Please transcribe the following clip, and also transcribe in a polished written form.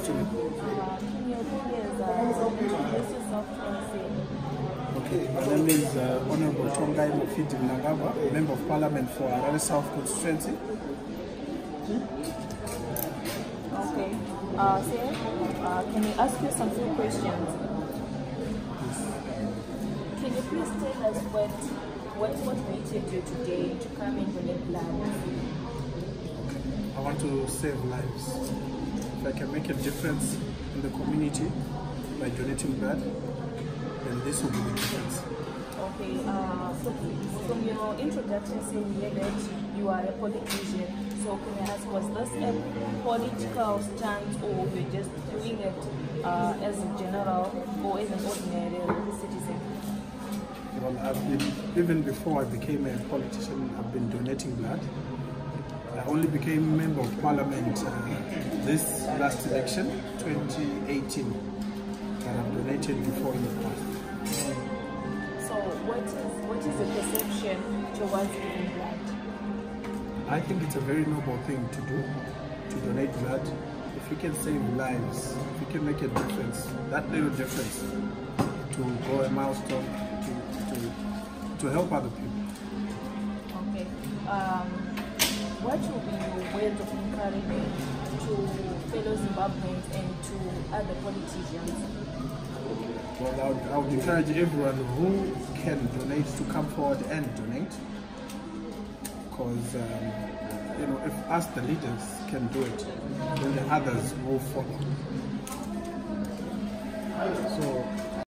afternoon. Can you please introduce yourself to us? Okay, my name is Honorable Tongai Mofidi Mnangagwa, Member of Parliament for Harare South Constituency. Okay. Can we ask you some few questions? Can you please tell us what motivated you today to come and donate blood? I want to save lives. If I can make a difference in the community by donating blood, then this will be the difference. Okay, so from your introduction saying here that you are a politician, so can I ask, was this a political stance or you're just doing it as a general or as an ordinary citizen? Well, even before I became a politician, I've been donating blood. I only became Member of Parliament this last election, 2018, and I've donated before in the past. So what is the perception towards giving blood? I think it's a very noble thing to do, to donate blood. If you can save lives, if you can make a difference, that little difference, to go a milestone, to help other people. Okay. What will be your words of encouragement to fellow Zimbabweans and to other politicians? Well, I would encourage everyone who can donate to come forward and donate, because if us the leaders can do it, then the others will follow. So